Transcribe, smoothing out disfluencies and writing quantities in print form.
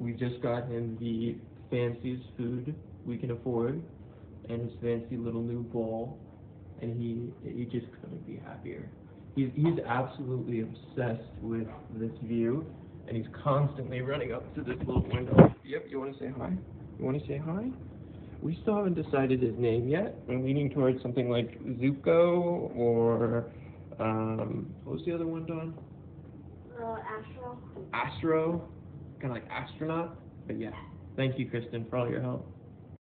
we just got him the fanciest food we can afford, and his fancy little new ball, and he just couldn't be happier. He's absolutely obsessed with this view, and he's constantly running up to this little window. Yep, you want to say hi? You want to say hi? We still haven't decided his name yet. I'm leaning towards something like Zuko or, what was the other one, Dawn? Astro. Astro, kind of like astronaut. But yeah, thank you, Kristen, for all your help.